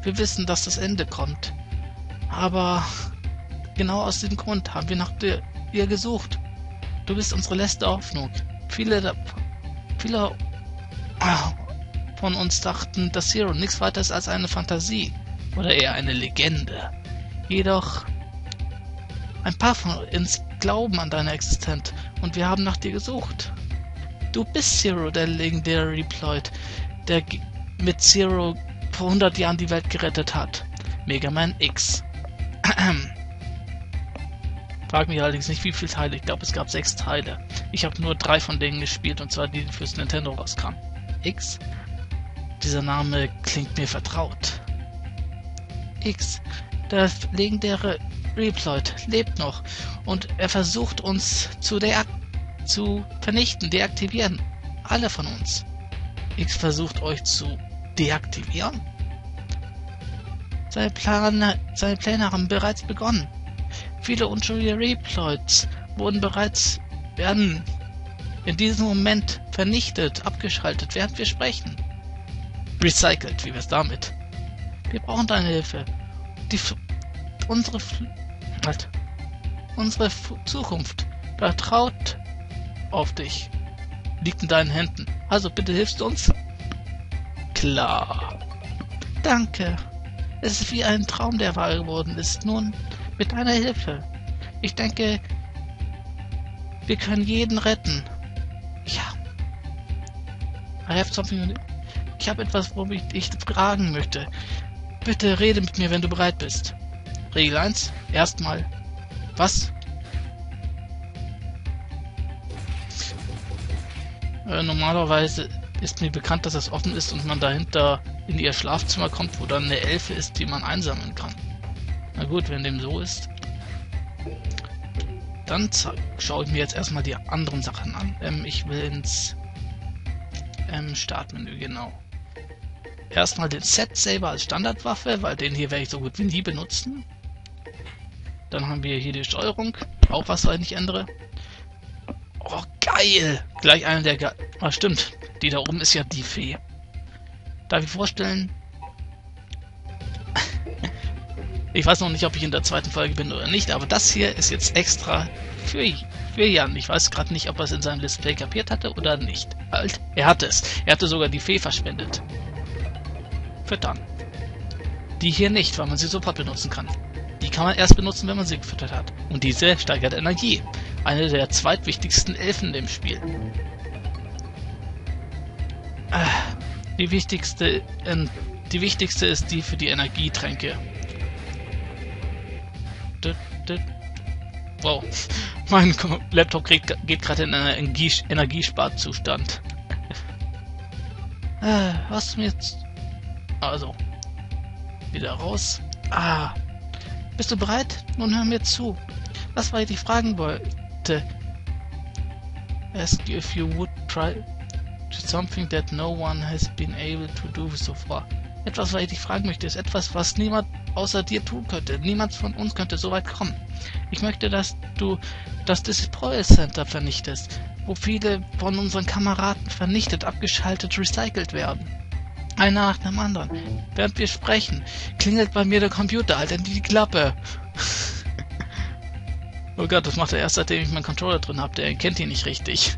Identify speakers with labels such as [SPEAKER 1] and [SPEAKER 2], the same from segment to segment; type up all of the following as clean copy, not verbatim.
[SPEAKER 1] Wir wissen, dass das Ende kommt. Aber genau aus diesem Grund haben wir nach dir gesucht. Du bist unsere letzte Hoffnung. Viele von uns dachten, dass Zero nichts weiter ist als eine Fantasie oder eher eine Legende. Jedoch ein paar von uns glauben an deine Existenz und wir haben nach dir gesucht. Du bist Zero, der legendäre Reploid, der mit Zero vor 100 Jahren die Welt gerettet hat. Mega Man X. Frag mich allerdings nicht, wie viele Teile. Ich glaube, es gab 6 Teile. Ich habe nur 3 von denen gespielt, und zwar die fürs Nintendo rauskamen. X? Dieser Name klingt mir vertraut. X, der legendäre Reploid, lebt noch und er versucht uns zu vernichten, deaktivieren. Alle von uns. X versucht euch zu deaktivieren? Seine Pläne haben bereits begonnen. Viele unschuldige Reploids werden in diesem Moment vernichtet, abgeschaltet, während wir sprechen. Recycelt, wie wär's damit? Wir brauchen deine Hilfe. Unsere Zukunft vertraut auf dich. Liegt in deinen Händen. Also bitte hilfst du uns? Klar. Danke. Es ist wie ein Traum, der wahr geworden ist. Nun, mit deiner Hilfe. Ich denke, wir können jeden retten. Ja. Ich habe etwas, worum ich dich fragen möchte. Bitte rede mit mir, wenn du bereit bist. Regel 1. Erstmal. Was? Normalerweise ist mir bekannt, dass es offen ist und man dahinter in ihr Schlafzimmer kommt, wo dann eine Elfe ist, die man einsammeln kann. Na gut, wenn dem so ist. Dann schaue ich mir jetzt erstmal die anderen Sachen an. Ich will ins Startmenü, genau. Erstmal den Set Saber als Standardwaffe, weil den hier werde ich so gut wie nie benutzen. Dann haben wir hier die Steuerung, auch was ich nicht ändere. Oh, geil! Gleich einer der stimmt, die da oben ist ja die Fee. Darf ich vorstellen? Ich weiß noch nicht, ob ich in der zweiten Folge bin oder nicht, aber das hier ist jetzt extra für Jan. Ich weiß gerade nicht, ob er es in seinem Let's Play kapiert hatte oder nicht. Halt, er hatte es. Er hatte sogar die Fee verschwendet. Füttern. Die hier nicht, weil man sie sofort benutzen kann. Die kann man erst benutzen, wenn man sie gefüttert hat. Und diese steigert Energie. Eine der zweitwichtigsten Elfen im Spiel. Die wichtigste ist die für die Energietränke. Wow. Mein Laptop geht gerade in einen Energiesparzustand. Was mir jetzt... Also. Wieder raus. Bist du bereit? Nun hör mir zu. Was war ich dich fragen wollte? Ask you if you would try something that no one has been able to do so far. Etwas, was ich dich fragen möchte, ist etwas, was niemand außer dir tun könnte. Niemand von uns könnte so weit kommen. Ich möchte, dass du das Display Center vernichtest, wo viele von unseren Kameraden vernichtet, abgeschaltet, recycelt werden. Einer nach dem anderen. Während wir sprechen, klingelt bei mir der Computer, halt in die Klappe. Oh Gott, das macht er erst, seitdem ich meinen Controller drin habe. Der kennt ihn nicht richtig.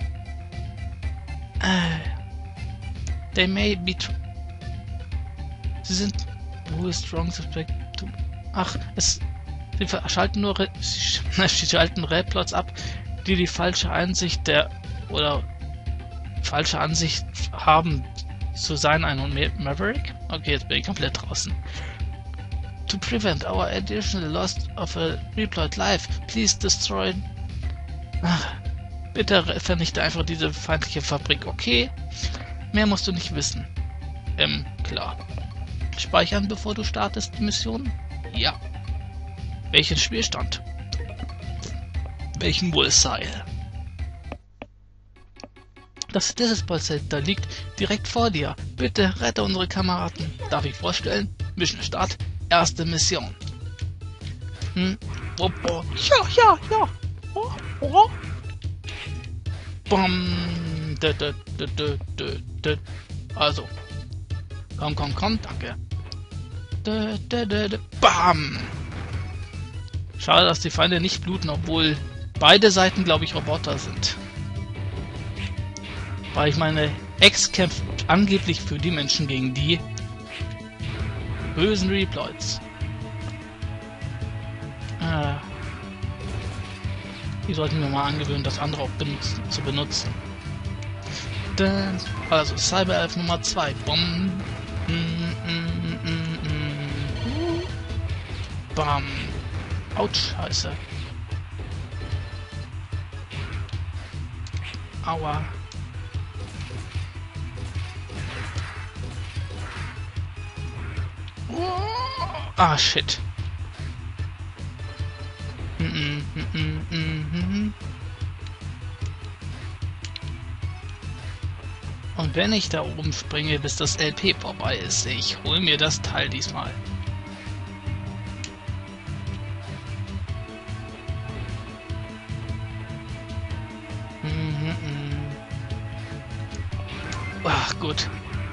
[SPEAKER 1] They may be... Sie sind... Who is strong suspect to... Sie schalten nur... Sie schalten Reploids ab, die falsche Ansicht haben, zu sein, ein Maverick? Okay, jetzt bin ich komplett draußen. To prevent our additional loss of a Reploid life, please destroy... Bitte vernichte einfach diese feindliche Fabrik, okay? Mehr musst du nicht wissen. Klar. Speichern, bevor du startest, die Mission? Ja. Welchen Spielstand? Welchen Wohlseil? Das Display Center liegt direkt vor dir. Bitte rette unsere Kameraden. Darf ich vorstellen? Mission Start. Erste Mission. Ja. Bom. Also. Komm, danke. Bam! Schade, dass die Feinde nicht bluten, obwohl beide Seiten, glaube ich, Roboter sind. Weil ich meine, X kämpft angeblich für die Menschen gegen die bösen Reploids. Die sollten wir mal angewöhnen, das andere auch zu benutzen. Also Cyberelf Nummer 2. Bam. Autsch, scheiße. Aua. Ah, shit. Und wenn ich da oben springe, bis das LP vorbei ist, ich hol mir das Teil diesmal. Ach, gut.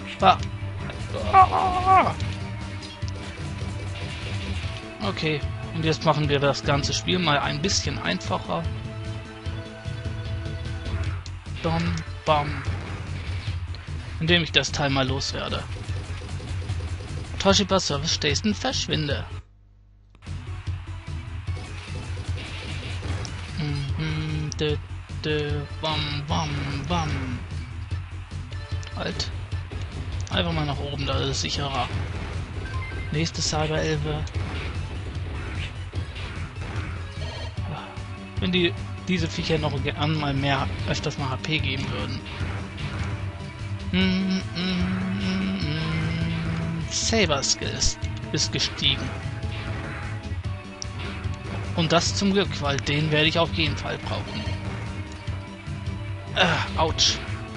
[SPEAKER 1] Okay, und jetzt machen wir das ganze Spiel mal ein bisschen einfacher. Bam, bam. Indem ich das Teil mal loswerde. Toshiba Service Station verschwinde. Bam, bam, bam. Halt. Einfach mal nach oben, da ist es sicherer. Nächste Cyberelfe. Wenn diese Viecher noch einmal öfters mal HP geben würden. Saber Skill ist gestiegen. Und das zum Glück, weil den werde ich auf jeden Fall brauchen. Autsch.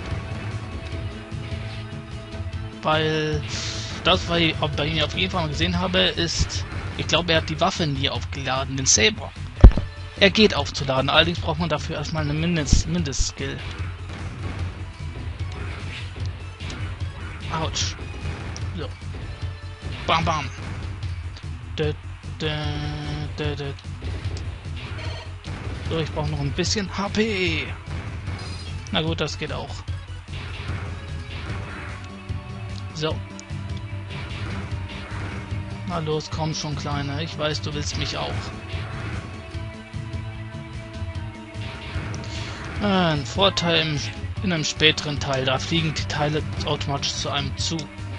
[SPEAKER 1] Weil das, was ich bei ihm auf jeden Fall mal gesehen habe, ist, ich glaube, er hat die Waffe nie aufgeladen, den Saber. Er geht aufzuladen, allerdings braucht man dafür erstmal eine Mindestskill. Autsch. So. Bam, bam. So, ich brauche noch ein bisschen HP. Na gut, das geht auch. So. Na los, komm schon, Kleiner. Ich weiß, du willst mich auch. Ein Vorteil in einem späteren Teil, da fliegen die Teile automatisch zu einem zu.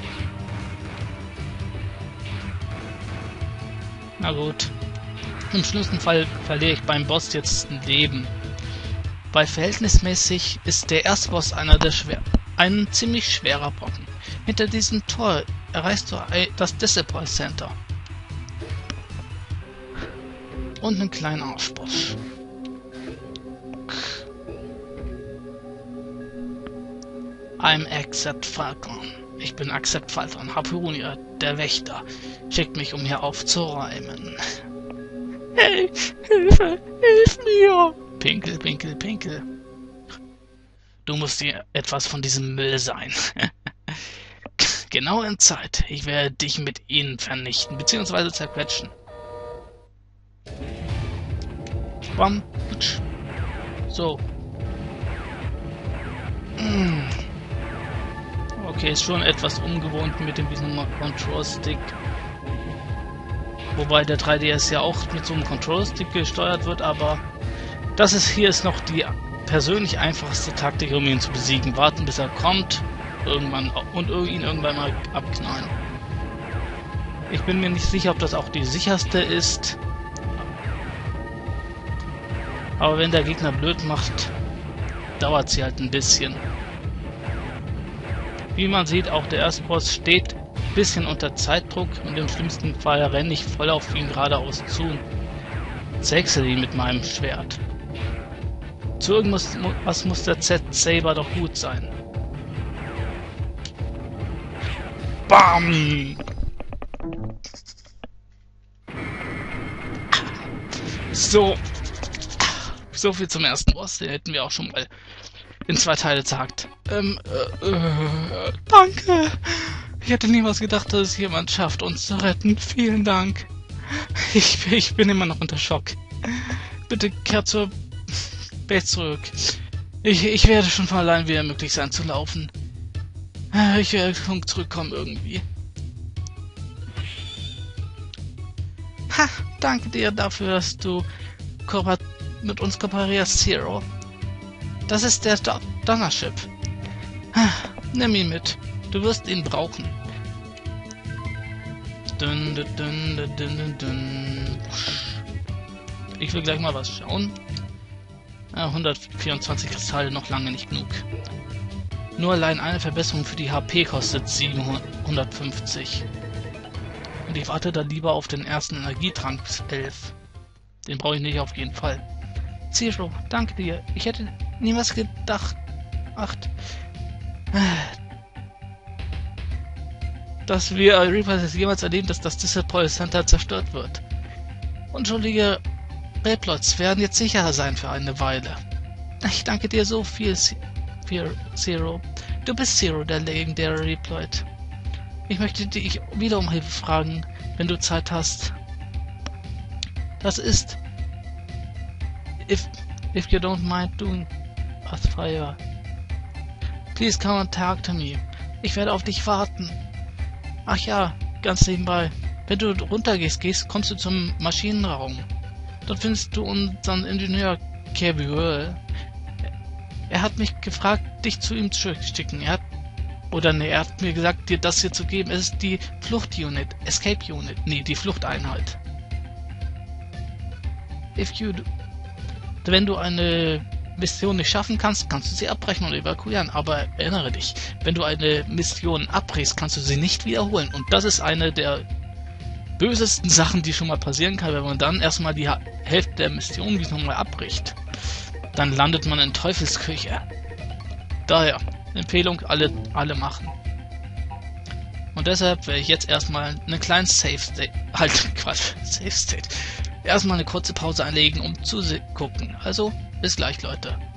[SPEAKER 1] Na gut. Im schlimmsten Fall verliere ich beim Boss jetzt ein Leben. Weil verhältnismäßig ist der Erstboss ein ziemlich schwerer Brocken. Hinter diesem Tor erreichst du das Disciple Center. Und einen kleinen Arschboss. I'm Accept Falcon. Ich bin Accept Falcon. Harpunia, der Wächter, schickt mich, um hier aufzuräumen. Hey, Hilfe, hilf mir! Pinkel, Pinkel, Pinkel. Du musst dir etwas von diesem Müll sein. Genau in Zeit. Ich werde dich mit ihnen vernichten, beziehungsweise zerquetschen. Bam, putsch. So. Okay, ist schon etwas ungewohnt mit diesem Control-Stick. Wobei der 3DS ja auch mit so einem Control-Stick gesteuert wird, aber hier ist noch die persönlich einfachste Taktik, um ihn zu besiegen. Warten, bis er kommt, irgendwann und ihn irgendwann mal abknallen. Ich bin mir nicht sicher, ob das auch die sicherste ist. Aber wenn der Gegner blöd macht, dauert sie halt ein bisschen. Wie man sieht, auch der Erstboss steht ein bisschen unter Zeitdruck und im schlimmsten Fall renne ich voll auf ihn geradeaus zu und zerhäcksel ihn mit meinem Schwert. Zu irgendwas muss der Z-Saber doch gut sein. BAM! So viel zum ersten Boss, den hätten wir auch schon mal in 2 Teile zerhackt. Danke! Ich hätte niemals gedacht, dass es jemand schafft, uns zu retten. Vielen Dank. Ich bin immer noch unter Schock. Bitte kehrt zur Base zurück. Ich werde schon von allein wieder möglich sein zu laufen. Ich werde zurückkommen irgendwie. Ha, danke dir dafür, dass du mit uns kooperierst, Zero. Das ist der Donnership. Nimm ihn mit. Du wirst ihn brauchen. Dun, dun, dun, dun, dun, dun. Ich will gleich mal was schauen. 124 Kristalle, noch lange nicht genug. Nur allein eine Verbesserung für die HP kostet 750. Und ich warte da lieber auf den ersten Energietrank 11. Den brauche ich nicht auf jeden Fall. Zero, danke dir. Ich hätte niemals gedacht, dass wir Reaper jemals erleben, dass das Disciple Center zerstört wird. Unschuldige Reploids werden jetzt sicher sein für eine Weile. Ich danke dir so viel, Zero. Du bist Zero, der legendäre Reploid. Ich möchte dich wieder um Hilfe fragen, wenn du Zeit hast. Das ist... If you don't mind doing a favor. Please come and talk to me. Ich werde auf dich warten. Ach ja, ganz nebenbei. Wenn du runtergehst, kommst du zum Maschinenraum. Dort findest du unseren Ingenieur Kevuel. Er hat mich gefragt, dich zu ihm zu schicken. Er hat mir gesagt, dir das hier zu geben. Es ist die Fluchtunit, Escape Unit. Nee, die Fluchteinheit. Wenn du eine Mission nicht schaffen kannst, kannst du sie abbrechen und evakuieren. Aber erinnere dich, wenn du eine Mission abbrichst, kannst du sie nicht wiederholen. Und das ist eine der bösesten Sachen, die schon mal passieren kann, wenn man dann erstmal die Hälfte der Mission wieder nochmal abbricht. Dann landet man in Teufelsküche. Daher, Empfehlung, alle machen. Und deshalb werde ich jetzt erstmal einen kleinen Safe State, Safe State. Erstmal eine kurze Pause einlegen, um zu gucken. Also, bis gleich, Leute.